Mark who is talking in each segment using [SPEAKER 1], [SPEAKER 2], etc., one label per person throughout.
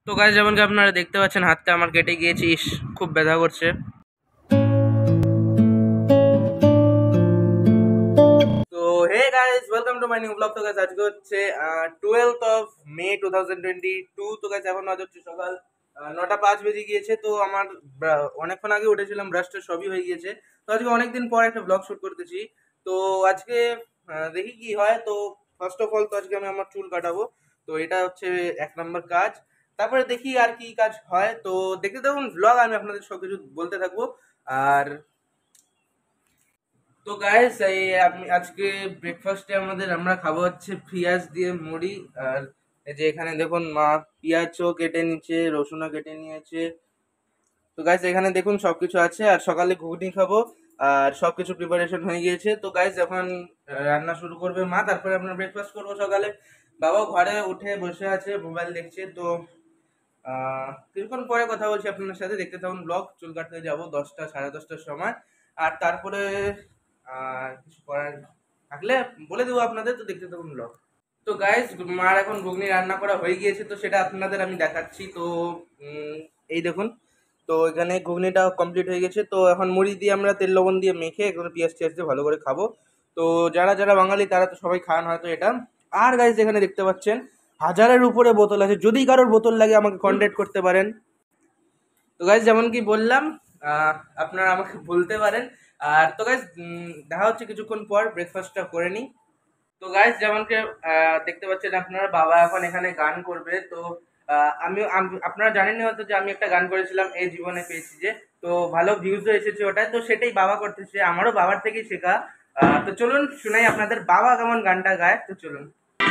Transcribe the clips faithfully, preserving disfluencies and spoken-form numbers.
[SPEAKER 1] তো গাইস যেমন কি আপনারা দেখতে পাচ্ছেন হাতটা আমার কেটে গিয়েছে, ইস খুব ব্যথা করছে। তো hey guys, welcome to my new vlog. তো গাইস আজকে হচ্ছে twelfth of May two thousand twenty two. তো গাইস এখন আজ হচ্ছে সকাল আহ, নটা পাঁচ বেজে গিয়েছে। তো আমার ব্রা- অনেকক্ষণ আগে উঠেছিলাম, ব্রাশটা সবই হয়ে গিয়েছে। তো আজকে অনেকদিন পর একটা ব্লগ শুট করতেছি। তো আজকে আহ, দেখি কি হয়। তো ফার্স্ট অফ অল তো আজকে আমি আমার চুল কাটাবো। তো এটা হচ্ছে এক নম্বর কাজ। তারপরে দেখি আর কি কাজ হয়। তো দেখতে থাকুন ব্লগ, আমি আপনাদের সব কিছু বলতে থাকবো। আর তো গাইস এই আমি আজকে ব্রেকফাস্টে আমাদের আমরা খাবো হচ্ছে পেঁয়াজ দিয়ে মুড়ি। আর এই যে এখানে দেখুন মা পেঁয়াজও কেটে নিচ্ছে, রসুনও কেটে নিয়েছে। তো গাইস এখানে দেখুন সবকিছু আছে। আর সকালে ঘুগনি খাবো। আর সবকিছু প্রিপারেশন হয়ে গিয়েছে। তো গাইস এখন আহ, রান্না শুরু করবে মা, তারপরে আমরা ব্রেকফাস্ট করবো সকালে। বাবাও ঘরে উঠে বসে আছে, মোবাইল দেখছে। তো আহ কিছুক্ষণ পরে কথা বলছি আপনার সাথে, দেখতে থাকুন ব্লগ। চুল কাটতে যাবো দশটা সাড়ে দশটার সময়। আর তারপরে আর কিছু করার থাকলে বলে দেবো আপনাদের, তো দেখতে থাকুন ব্লগ। তো গাইস মার এখন ঘুগনি রান্না করা হয়ে গিয়েছে, তো সেটা আপনাদের আমি দেখাচ্ছি। তো উম, এই দেখুন। তো এখানে ঘুগনিটা কমপ্লিট হয়ে গেছে। তো এখন মুড়ি দিয়ে আমরা তেল লবণ দিয়ে মেখে এখানে পেঁয়াজ টিয়াজ দিয়ে ভালো করে খাবো। তো যারা যারা বাঙালি তারা তো সবাই খান হয়তো এটা। আর গাইস এখানে দেখতে পাচ্ছেন হাজারের উপরে বোতল আছে, যদি কারোর বোতল লাগে আমাকে কন্ট্যাক্ট করতে পারেন। তো গাইজ যেমন কি বললাম, আহ, আপনারা আমাকে বলতে পারেন। আর তো গাইজ দেখা হচ্ছে কিছুক্ষণ পর, ব্রেকফাস্টটা করে নিই। তো গাইজ যেমন কি আহ, দেখতে পাচ্ছেন আপনারা, বাবা এখন এখানে গান করবে। তো আহ, আমি আম- আপনারা জানেনই হয়তো যে আমি একটা গান করেছিলাম এই জীবনে পেয়েছি যে। তো ভালো ভিউজও এসেছে ওটায়, তো সেটাই বাবা করতেছে, আমারও বাবার থেকেই শেখা। আহ, তো চলুন শুনাই আপনাদের বাবা কেমন গানটা গায়, তো চলুন।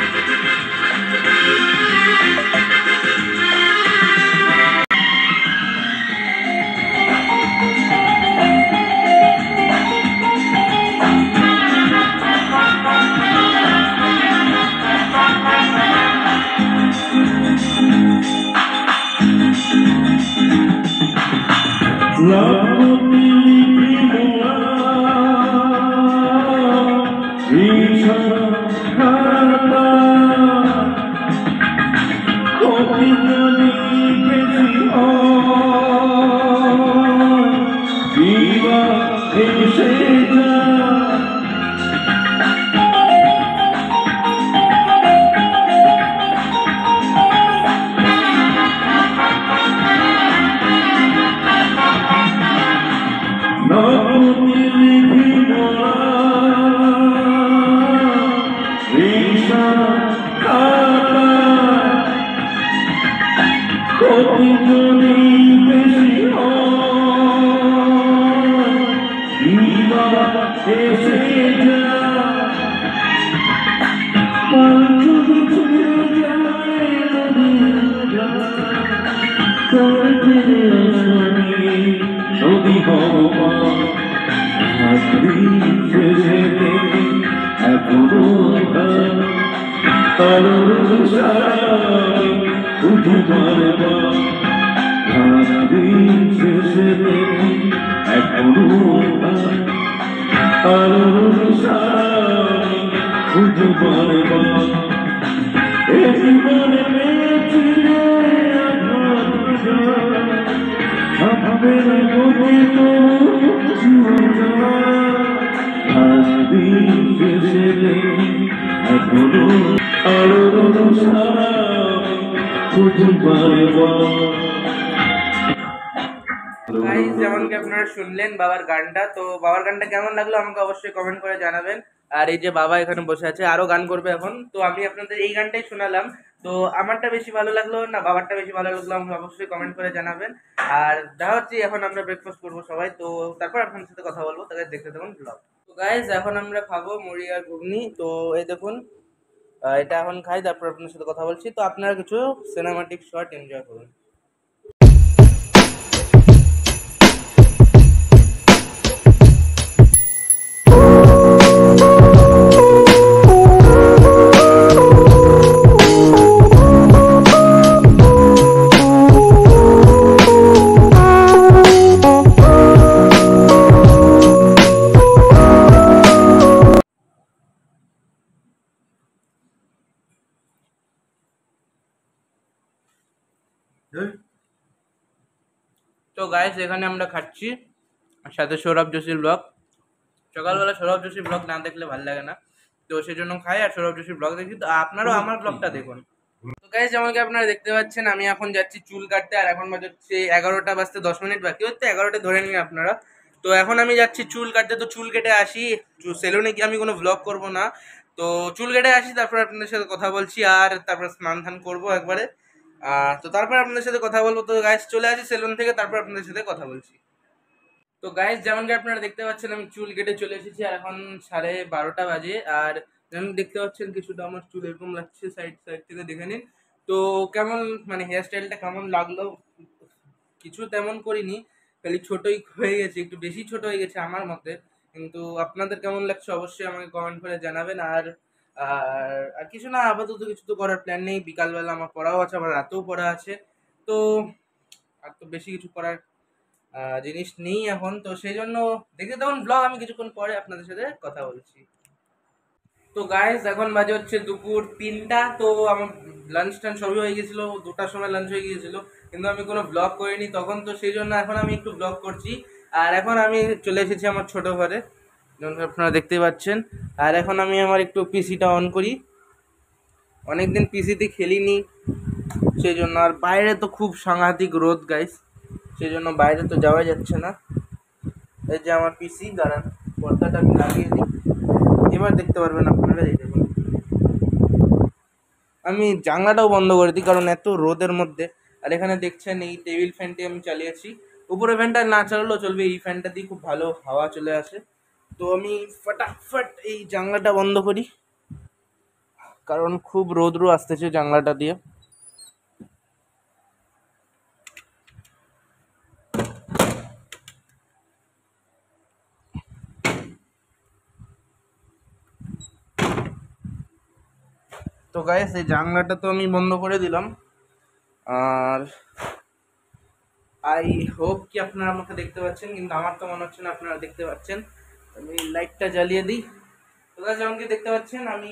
[SPEAKER 1] গাইস যেমন কি আপনারা শুনলেন বাবার গানটা, তো বাবার গানটা কেমন লাগলো আমাকে অবশ্যই কমেন্ট করে জানাবেন। আর এই যে বাবা এখানে বসে আছে, আরো গান করবে এখন। তো আমি আপনাদের এই গানটাই শোনালাম। তো আমারটা বেশি ভালো লাগলো না বাবারটা বেশি ভালো লাগলো আমাকে অবশ্যই কমেন্ট করে জানাবেন। আর দেখা হচ্ছে এখন আমরা ব্রেকফাস্ট করবো সবাই। তো তারপর আপনাদের সাথে কথা বলবো, তাদের দেখতে থাকুন ব্লগ। তো গাইস এখন আমরা খাবো মুড়ি আর ঘুগনি। তো এই দেখুন আহ, এটা এখন খাই, তারপর আপনার সাথে কথা বলছি। তো আপনারা কিছু সিনেমাটিক শট এনজয় করুন। তো গাইস এখানে আমরা খাচ্ছি, সাথে সৌরভ যোশীর ব্লগ। সকালবেলা সৌরভ যোশীর ব্লগ না দেখলে ভালো লাগে না, তো সেই জন্য খাই আর সৌরভ যোশীর ব্লগ দেখি। তো আপনারাও আমার ব্লগটা দেখুন। তো গাইস যেমন কি আপনারা দেখতে পাচ্ছেন, আমি এখন যাচ্ছি চুল কাটতে। আর এখন বাজে হচ্ছে এগারোটা বাজতে দশ মিনিট বাকি, হচ্ছে এগারোটা ধরে নিন আপনারা। তো এখন আমি যাচ্ছি চুল কাটতে। তো চুল কেটে আসি, সেলুনে গিয়ে আমি কোনো ব্লগ করব না, তো চুল কেটে আসি, তারপর আপনাদের সাথে কথা বলছি। আর তারপর স্নান ধান করবো একবারে, আহ তো তারপর আপনাদের সাথে কথা বলবো। তো গাইস চলে আসি সেলুন থেকে, তারপর আপনাদের সাথে কথা বলছি। তো গাইস যেমন কি আপনারা দেখতে পাচ্ছেন, আমি চুল কেটে চলে এসেছি আর এখন সাড়ে বারোটা বাজে। আর যেমন দেখতে পাচ্ছেন কিছুটা আমার চুল এরকম লাগছে, সাইড সাইড থেকে দেখে নিন। তো কেমন মানে হেয়ার স্টাইলটা কেমন লাগলো? কিছু তেমন করিনি, খালি ছোটই হয়ে গেছে, একটু বেশি ছোট হয়ে গেছে আমার মতে। কিন্তু আপনাদের কেমন লাগছে অবশ্যই আমাকে কমেন্ট করে জানাবেন। আর আর আর কিছু না, আপাতত কিছু তো করার প্ল্যান নেই। বিকালবেলা আমার পড়াও আছে, আবার রাতেও পড়া আছে। তো আর তো বেশি কিছু করার আহ, জিনিস নেই এখন। তো সেই জন্য দেখতে থাকুন ব্লগ, আমি কিছুক্ষণ পরে আপনাদের সাথে কথা বলছি। তো গাইস এখন বাজে হচ্ছে দুপুর তিনটা। তো আমার লাঞ্চ টাঞ্চ সবই হয়ে গেছিলো, দুটার সময় লাঞ্চ হয়ে গিয়েছিল, কিন্তু আমি কোনো ব্লগ করিনি তখন। তো সেই জন্য এখন আমি একটু ব্লগ করছি। আর এখন আমি চলে এসেছি আমার ছোট ঘরে, যেমন আপনারা দেখতে পাচ্ছেন। আর এখন আমি আমার একটু পিসিটা অন করি, অনেকদিন পিসিতে খেলিনি সেই জন্য। আর বাইরে তো খুব সাংঘাতিক রোদ গাইস, সেই জন্য বাইরে তো যাওয়া যাচ্ছে না। এই যে আমার পিসি, দাঁড়ান পর্দাটা আমি লাগিয়ে দিই, এবার দেখতে পারবেন আপনারা। এই দেখুন, আমি জানলাটাও বন্ধ করে দিই কারণ এত রোদের মধ্যে। আর এখানে দেখছেন এই টেবিল ফ্যানটি আমি চালিয়েছি, উপরে ফ্যানটা না চালালেও চলবে, এই ফ্যানটা দিয়ে খুব ভালো হাওয়া চলে আসে। তো আমি ফটাফট এই জানলাটা বন্ধ করি কারণ খুব রোদ্রু আসতেছে জানলাটা দিয়ে। তো গাইস এই জানলাটা তো আমি বন্ধ করে দিলাম। আর আই হোপ কি আপনারা আমাকে দেখতে পাচ্ছেন, কিন্তু আমার তো মনে হচ্ছে না আপনারা দেখতে পাচ্ছেন। আমি লাইটটা জ্বালিয়ে দিই। তো গাইস যেমন কি দেখতে পাচ্ছেন, আমি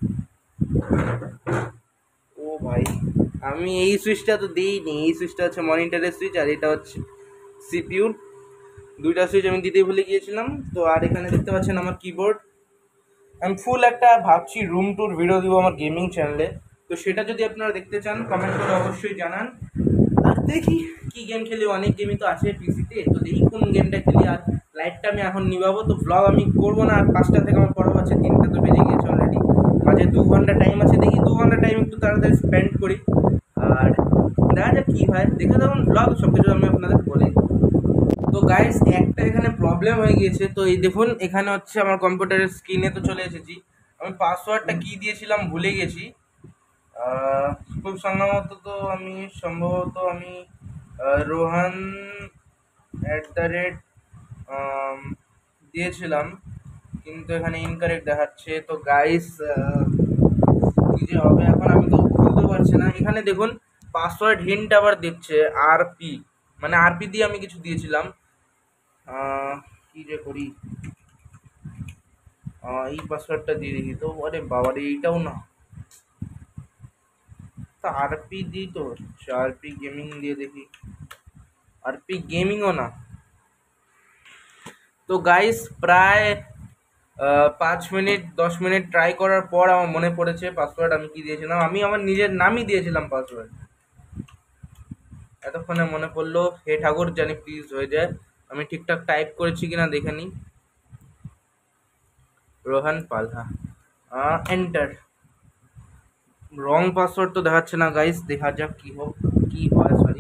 [SPEAKER 1] ও ভাই আমি এই সুইচটা তো দিইনি, এই সুইচটা হচ্ছে মনিটরের সুইচ আর এটা হচ্ছে সিপিইউর। দুইটা সুইচ আমি দিতে ভুলে গিয়েছিলাম। তো আর এখানে দেখতে পাচ্ছেন আমার কিবোর্ড। আমি ফুল একটা ভাবছি রুম টুর ভিডিও দিব আমার গেমিং চ্যানেলে, তো সেটা যদি আপনারা দেখতে চান কমেন্ট করে অবশ্যই জানান। আর দেখি কি গেম খেলি, অনেক গেমই তো আছে পিসিতে, তো দেখি কোন গেমটা খেলি। আর লাইটটা আমি এখন নিভাবো, তো ব্লগ আমি করবো না। আর পাঁচটা থেকে আমার পড়াবো আছে, তিনটা তো বেজে গিয়েছে অলরেডি, মাঝে দু ঘন্টা টাইম আছে। দেখি দু ঘন্টা টাইম একটু তাড়াতাড়ি স্পেন্ড করি। আর দেখা যাক কী হয়, দেখে তখন ব্লগ সব কিছু আমি আপনাদের বলি। তো গাইস একটা এখানে প্রবলেম হয়ে গিয়েছে। তো এই দেখুন এখানে হচ্ছে আমার কম্পিউটারের স্ক্রিনে তো চলে এসেছি, আমি পাসওয়ার্ডটা কি দিয়েছিলাম ভুলে গেছি। আহ, খুব সম্ভবত তো আমি সম্ভবত আমি আহ, রোহান অ্যাট দ্য রেট দিয়েছিলাম, কিন্তু এখানে ইনকারেক্ট দেখাচ্ছে। তো গাইস কি যে হবে এখন, আমি তো খুলতে পারছি না। এখানে দেখুন পাসওয়ার্ড হিন্ট আবার দিচ্ছে আরপি, মানে আরপি দিয়ে আমি কিছু দিয়েছিলাম। আহ, কি যে করি, আহ, এই পাসওয়ার্ডটা দিয়ে দেখি তো। আরে বাবারে এইটাও না, তা আরপি দিই তো, আরপি গেমিং দিয়ে দেখি, আরপি গেমিংও না। তো গাইস প্রায় আহ, পাঁচ মিনিট দশ মিনিট ট্রাই করার পর আমার মনে পড়েছে পাসওয়ার্ড আমি কি দিয়েছিলাম। আমি আমার নিজের নামই দিয়েছিলাম পাসওয়ার্ড, এতক্ষণে মনে পড়লো। হে ঠাকুর জানি প্লিজ হয়ে যায়, আমি ঠিকঠাক টাইপ করেছি কিনা দেখে নিই। রোহান পালহা, এন্টার। রং পাসওয়ার্ড তো দেখাচ্ছে না গাইস, দেখা যাক কি হোক কি হয়। সরি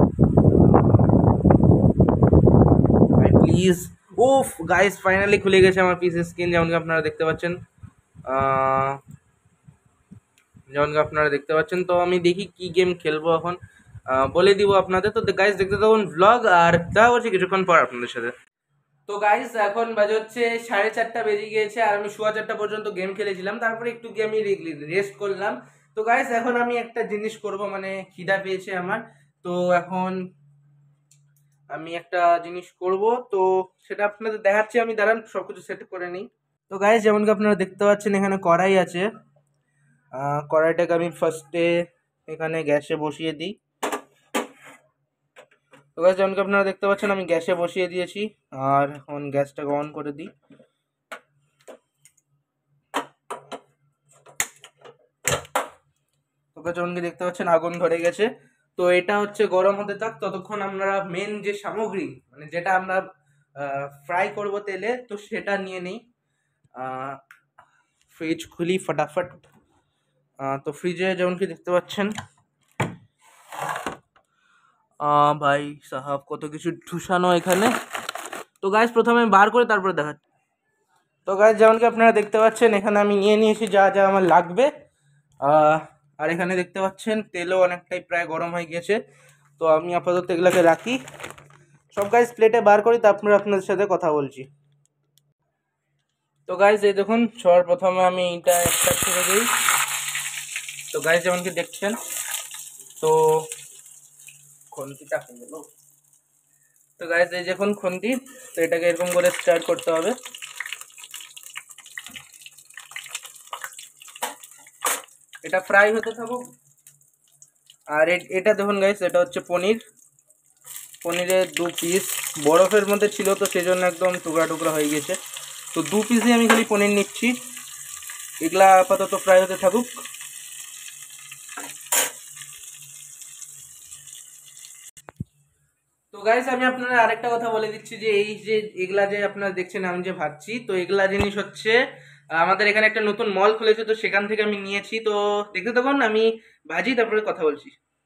[SPEAKER 1] ভাই প্লিজ। উফ গাইস ফাইনালি খুলে গেছে আমার পিসি স্ক্রিন, যেমন কি আপনারা দেখতে পাচ্ছেন। আহ, যেমন কি আপনারা দেখতে পাচ্ছেন। তো আমি দেখি কি গেম খেলবো এখন, আহ, বলে দিব আপনাদের। তো গাইস দেখতে থাকুন ব্লগ, আর দেখা হচ্ছে কিছুক্ষণ পর আপনাদের সাথে। তো গাইস এখন বাজে হচ্ছে সাড়ে চারটা বেজে গিয়েছে, আর আমি সোয়া চারটা পর্যন্ত গেম খেলেছিলাম, তারপরে একটু গেমই রেস্ট করলাম। তো গাইস এখন আমি একটা জিনিস করব, মানে খিদা পেয়েছে আমার। তো এখন আমি একটা জিনিস করব, তো সেটা আপনাদের দেখাচ্ছি। আমি দাঁড়ান সবকিছু সেট করে নিই। তো গাইস যেমন কি আপনারা দেখতে পাচ্ছেন এখানে কড়াই আছে। আহ, কড়াইটাকে আমি ফার্স্টে এখানে গ্যাসে বসিয়ে দিই। তো গাইস যেমন কি আপনারা দেখতে পাচ্ছেন আমি গ্যাসে বসিয়ে দিয়েছি, আর এখন গ্যাসটাকে অন করে দিই। তো গাইস যেমন কি দেখতে পাচ্ছেন আগুন ধরে গেছে। তো এটা হচ্ছে গরম হতে থাক, ততক্ষণ আমরা মেন যে সামগ্রী মানে যেটা আমরা ফ্রাই করব তেলে, তো সেটা নিয়ে নেই। ফ্রিজ খুলি ফটাফট। আহ, তো ফ্রিজে যেমন কি দেখতে পাচ্ছেন আহ ভাই সাহাব কত কিছু ঠুসানো এখানে। তো গাইস প্রথমে আমি বার করে তারপরে দেখাচ্ছি। তো গাইস যেমন কি আপনারা দেখতে পাচ্ছেন এখানে আমি নিয়ে নিয়েছি যা যা আমার লাগবে। আহ, আর এখানে দেখতে পাচ্ছেন তেলও অনেকটাই প্রায় গরম হয়ে গেছে। তো আমি আপাতত এগুলোকে রাখি, সব গাইস প্লেটে বার করি, তারপরে আপনাদের সাথে কথা বলছি। তো গাইস এই দেখুন সবার প্রথমে আমি এইটা একটা ছেড়ে দিই। তো গাইস যেমন কি দেখছেন, তো খুন্তিটা হয়ে গেল। তো গাইস এই দেখুন খুন্তি, তো এটাকে এরকম করে স্টার্ট করতে হবে। এটা ফ্রাই হতে থাকুক। আর এটা দেখুন গাইস, এটা হচ্ছে পনির। পনিরের দু পিস বরফের মধ্যে ছিল, তো সেই জন্য একদম টুকরা টুকরা হয়ে গেছে। তো দু পিসই আমি খালি পনির নিচ্ছি, এগুলা আপাতত ফ্রাই হতে থাকুক। তো গাইস আমি আপনারা আরেকটা কথা বলে দিচ্ছি যে এই যে এগুলা যে আপনারা দেখছেন আমি যে ভাবছি, তো এগুলা জিনিস হচ্ছে আমাদের এখানে একটা নতুন মল খুলেছে, তো সেখান থেকে আমি নিয়েছি। তো দেখতে থাকুন, আমি ভাজি তারপরে কথা বলছি।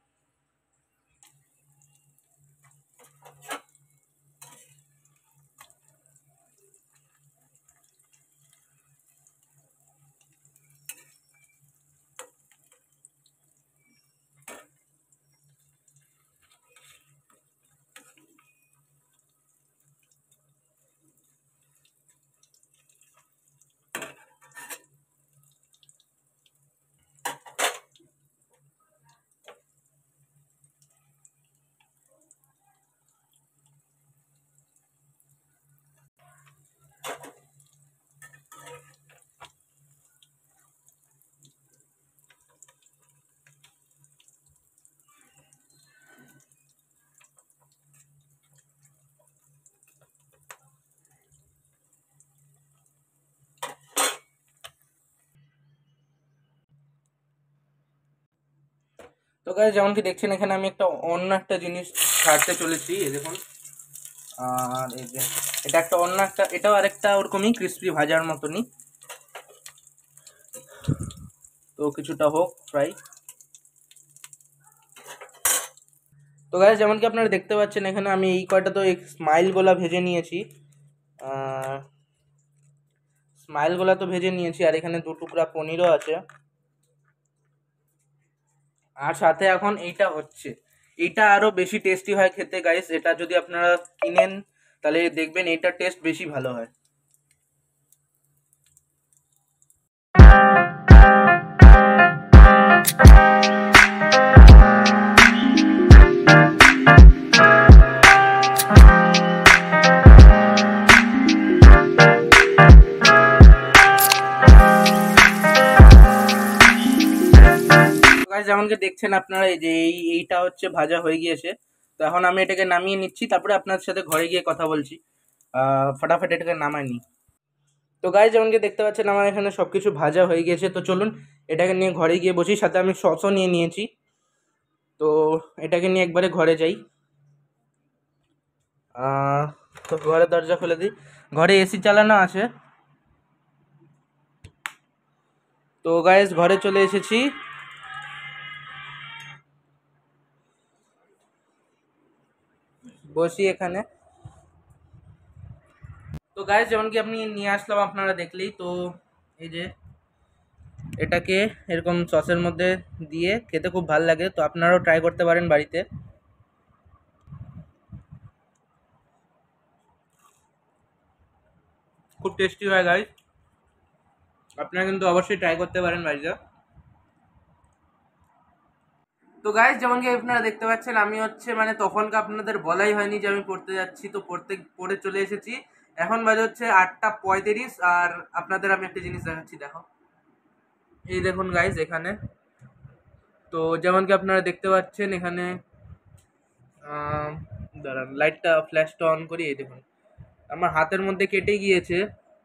[SPEAKER 1] তো গাইস যেমন কি দেখছেন এখানে আমি একটা অন্য একটা জিনিস ছাড়তে চলেছি, এই দেখুন। আর এই যে এটা একটা অন্য একটা, এটাও আরেকটা ওরকমই ক্রিস্পি ভাজার মতনই। তো কিছুটা হোক ফ্রাই। তো গাইস যেমন কি আপনারা দেখতে পাচ্ছেন এখানে আমি এই কয়টা তো স্মাইল গোলা ভেজে নিয়েছি। স্মাইল গোলা তো ভেজে নিয়েছি, আর এখানে দু টুকরা পনিরও আছে। আর সাথে এখন এইটা হচ্ছে, এইটা আরো বেশি টেস্টি হয় খেতে গাইস। এটা যদি আপনারা কিনেন তাহলে দেখবেন এইটার টেস্ট বেশি ভালো হয়। যেমন কি দেখছেন আপনারা এই যে এই এইটা হচ্ছে ভাজা হয়ে গিয়েছে। তো এখন আমি এটাকে নামিয়ে নিচ্ছি, তারপরে আপনার সাথে ঘরে গিয়ে কথা বলছি। আহ ফটাফট এটাকে নামাই নি। তো গাইস যেমন কি দেখতে পাচ্ছেন আমার এখানে সবকিছু ভাজা হয়ে গিয়েছে। তো চলুন এটাকে নিয়ে ঘরে গিয়ে বসি, সাথে আমি সসও নিয়ে নিয়েছি। তো এটাকে নিয়ে একবারে ঘরে যাই। আহ তো ঘরের দরজা খুলে দিই, ঘরে এসি চালানো আছে। তো গাইস ঘরে চলে এসেছি। বসি এখানে। তো গাইস যেমন কি আপনি নিয়ে আসলাম আপনারা দেখলেই তো, এই যে এটাকে এরকম সসের মধ্যে দিয়ে খেতে খুব ভালো লাগে। তো আপনারাও ট্রাই করতে পারেন বাড়িতে, খুব টেস্টি হয় গাইস। আপনারা কিন্তু অবশ্যই ট্রাই করতে পারেন বাড়িতে। তো গাইস যেমন কি আপনারা দেখতে পাচ্ছেন আমি হচ্ছে মানে তখনকে আপনাদের বলাই হয়নি যে আমি পড়তে যাচ্ছি, তো পড়তে পড়ে চলে এসেছি। এখন বাজে হচ্ছে আটটা পঁয়ত্রিশ, আর আপনাদের আমি একটা জিনিস দেখাচ্ছি, দেখো। এই দেখুন গাইস এখানে, তো যেমন কি আপনারা দেখতে পাচ্ছেন এখানে দাঁড়ান লাইটটা ফ্ল্যাশটা অন করি, এই দেখুন আমার হাতের মধ্যে কেটে গিয়েছে।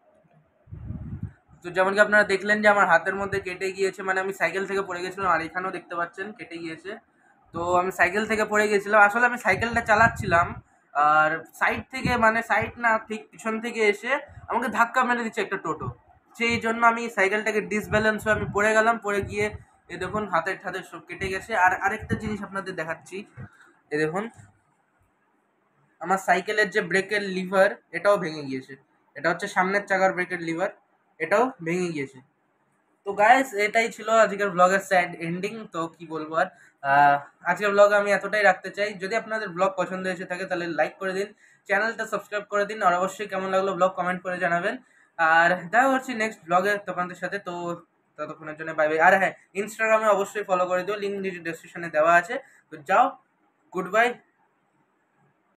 [SPEAKER 1] তো যেমন কি আপনারা দেখলেন যে আমার হাতের মধ্যে কেটে গিয়েছে, মানে আমি সাইকেল থেকে পড়ে গেছিলাম, আর এখানেও দেখতে পাচ্ছেন কেটে গিয়েছে। তো আমি সাইকেল থেকে পড়ে গেছিলাম, আসলে আমি সাইকেলটা চালাচ্ছিলাম, আর সাইড থেকে মানে সাইড না ঠিক পিছন থেকে এসে আমাকে ধাক্কা মেরে দিচ্ছে একটা টোটো। সেই জন্য আমি সাইকেলটাকে ডিসব্যালেন্স হয়ে আমি পড়ে গেলাম, পড়ে গিয়ে এ দেখুন হাতের ঠাতের সব কেটে গেছে। আর আরেকটা জিনিস আপনাদের দেখাচ্ছি, এ দেখুন আমার সাইকেলের যে ব্রেকের লিভার এটাও ভেঙে গিয়েছে। এটা হচ্ছে সামনের চাকার ব্রেকের লিভার, এটাও ভেঙে গিয়েছে। তো গাইস এটাই ছিল আজকের ব্লগের স্যাড এন্ডিং। তো কি বলবো আর, আহ, আজকের ব্লগ আমি এতটাই রাখতে চাই। যদি আপনাদের ব্লগ পছন্দ হয়েছে থাকে তাহলে লাইক করে দিন, চ্যানেলটা সাবস্ক্রাইব করে দিন, আর অবশ্যই কেমন লাগলো ব্লগ কমেন্ট করে জানাবেন। আর দেখা করছি নেক্সট ব্লগে তোমাদের সাথে। তো ততক্ষণের জন্য বাই বাই। আর হ্যাঁ, ইনস্টাগ্রামে অবশ্যই ফলো করে দিও, লিঙ্ক ডিসক্রিপশনে দেওয়া আছে। তো যাও, গুড বাই।